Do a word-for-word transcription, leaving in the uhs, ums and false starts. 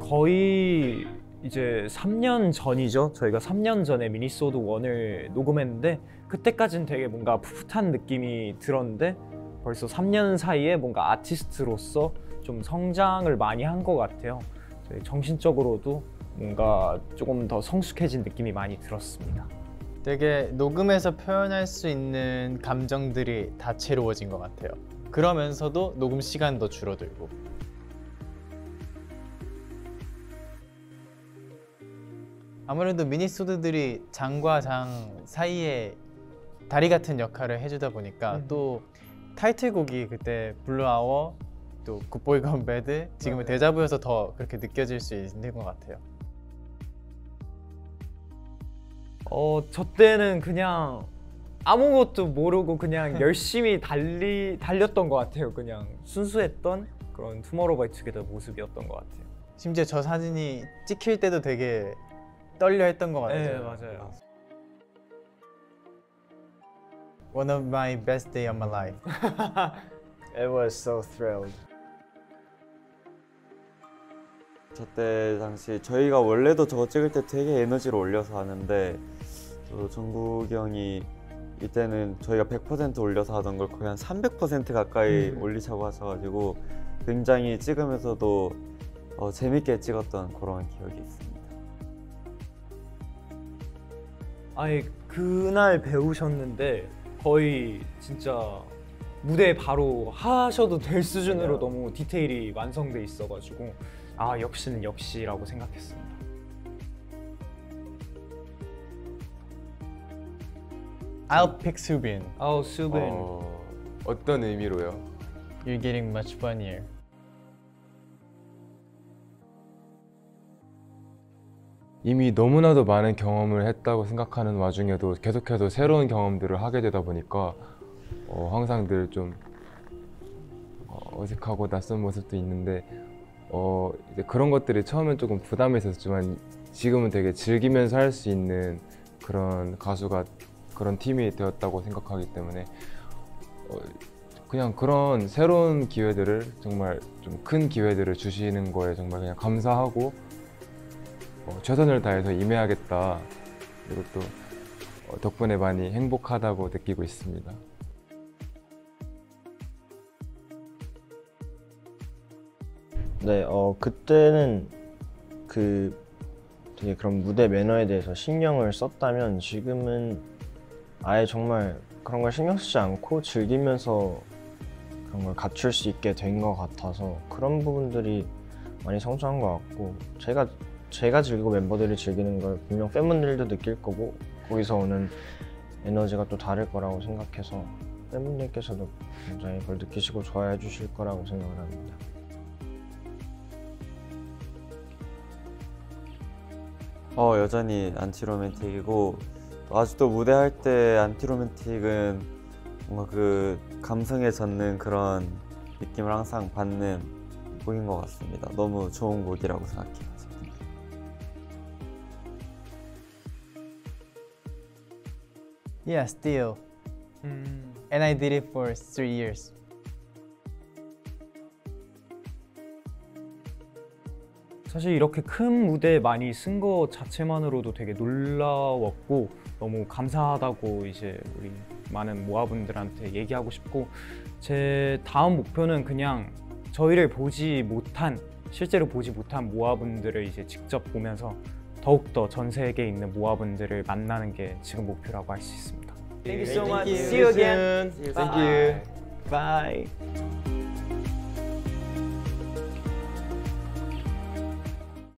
거의 이제 삼 년 전이죠. 저희가 삼 년 전에 미니소드 원을 녹음했는데 그때까지는 되게 뭔가 풋풋한 느낌이 들었는데 벌써 삼 년 사이에 뭔가 아티스트로서 좀 성장을 많이 한 것 같아요. 정신적으로도 뭔가 조금 더 성숙해진 느낌이 많이 들었습니다. 되게 녹음해서 표현할 수 있는 감정들이 다채로워진 것 같아요. 그러면서도 녹음 시간도 줄어들고. 아무래도 미니소드들이 장과 장 사이에 다리 같은 역할을 해주다 보니까 음. 또 타이틀곡이 그때 블루 아워, 또 굿보이 건 배드, 지금은 네. 데자부여서 더 그렇게 느껴질 수 있는 것 같아요. 어, 저 때는 그냥 아무것도 모르고 그냥 열심히 달리, 달렸던 것 같아요. 그냥 순수했던 그런 투모로우바이투게더 모습이었던 것 같아요. 심지어 저 사진이 찍힐 때도 되게 떨려 했던 것 같아요. 네, 맞아요. One of my best day of my life. It was so thrilled. 저때 당시 저희가 원래도 저거 찍을 때 되게 에너지를 올려서 하는데 또 정국이 형이 이때는 저희가 백 퍼센트 올려서 하던 걸 거의 한 삼백 퍼센트 가까이 음. 올리자고 하셔가지고 굉장히 찍으면서도 어, 재밌게 찍었던 그런 기억이 있습니다. 아니 그날 배우셨는데 거의 진짜 무대에 바로 하셔도 될 수준으로 네. 너무 디테일이 완성돼 있어가지고 아 역시는 역시라고 생각했습니다. I'll pick Subin. Oh, Subin. 어, 어떤 의미로요? You're getting much funnier. 이미 너무나도 많은 경험을 했다고 생각하는 와중에도 계속해서 새로운 경험들을 하게 되다 보니까 어, 항상 늘 좀 어색하고 낯선 모습도 있는데 어, 이제 그런 것들이 처음엔 조금 부담이 있었지만 지금은 되게 즐기면서 할 수 있는 그런 가수가 그런 팀이 되었다고 생각하기 때문에 어, 그냥 그런 새로운 기회들을 정말 좀 큰 기회들을 주시는 거에 정말 그냥 감사하고 어, 최선을 다해서 임해야겠다. 그리고 또 어, 덕분에 많이 행복하다고 느끼고 있습니다. 네, 어 그때는 그 되게 그런 무대 매너에 대해서 신경을 썼다면 지금은 아예 정말 그런 걸 신경 쓰지 않고 즐기면서 그런 걸 갖출 수 있게 된 것 같아서 그런 부분들이 많이 성장한 것 같고 제가 제가 즐기고 멤버들이 즐기는 걸 분명 팬분들도 느낄 거고 거기서 오는 에너지가 또 다를 거라고 생각해서 팬분들께서도 굉장히 그걸 느끼시고 좋아해 주실 거라고 생각을 합니다. 어 여전히 안티로맨틱이고 아직도 무대할 때 안티로맨틱은 뭔가 그 감성에 젖는 그런 느낌을 항상 받는 곡인 것 같습니다. 너무 좋은 곡이라고 생각해요. Yeah, still. 음. And I did it for three years. 사실 이렇게 큰 무대에 많이 쓴 거 자체만으로도 되게 놀라웠고 너무 감사하다고 이제 우리 많은 모아분들한테 얘기하고 싶고 제 다음 목표는 그냥 저희를 보지 못한 실제로 보지 못한 모아분들을 이제 직접 보면서 더욱더 전 세계에 있는 모아분들을 만나는 게 지금 목표라고 할 수 있습니다. Thank you so much. See you again. Thank you. Bye.